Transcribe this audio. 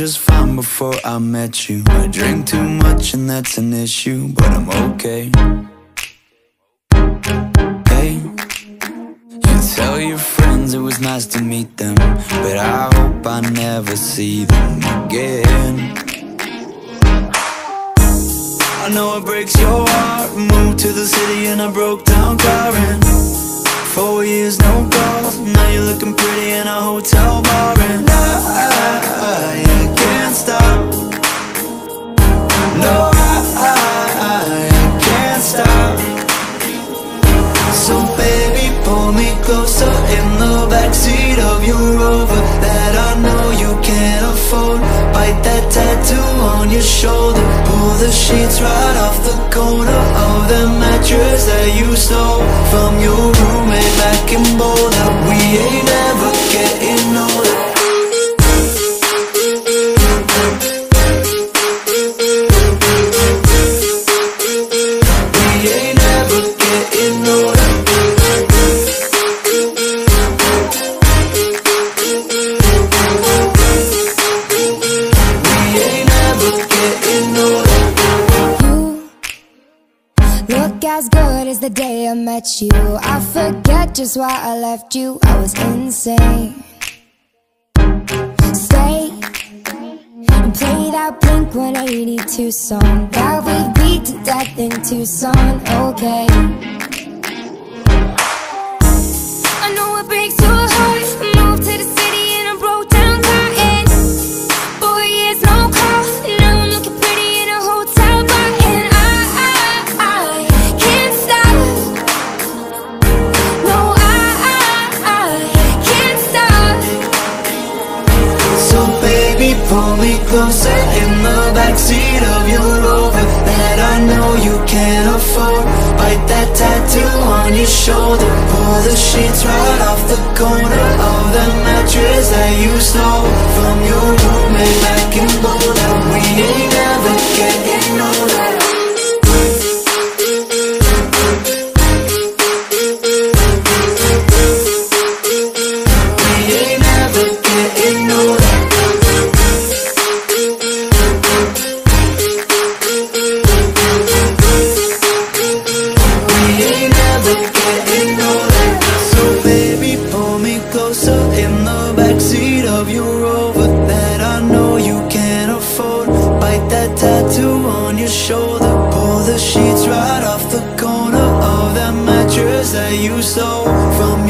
just fine before I met you. I drink too much and that's an issue, but I'm okay. Hey, you tell your friends it was nice to meet them, but I hope I never see them again. I know it breaks your heart. Moved to the city and I broke down crying. 4 years, no calls. Now you're looking pretty in a hotel bar, and I can't stop. No, I can't stop. So baby, pull me closer in the backseat of your Rover that I know you can't afford. Bite that tattoo on your shoulder. Pull the sheets right off the corner of the mattress that you stole from your roommate back in Boulder. We ain't ever getting older. We ain't ever getting older. Look as good as the day I met you. I forget just why I left you. I was insane. Stay and play that Blink-182 song that we beat to death in Tucson. Okay, I know it breaks your heart. Moved to the city and I broke down crying. 4 years, no call. Now I'm looking pretty in a hotel bar, and I can't stop. No, I can't stop. So baby, pull me closer in the backseat of your Rover that I know you can't afford. Bite that tattoo on your shoulder. Pull the sheets right off the corner of the mattress that you stole from your roommate back in Boulder. We ain't ever getting older. We ain't ever getting older. In the backseat of your Rover that I know you can't afford. Bite that tattoo on your shoulder. Pull the sheets right off the corner of that mattress that you stole from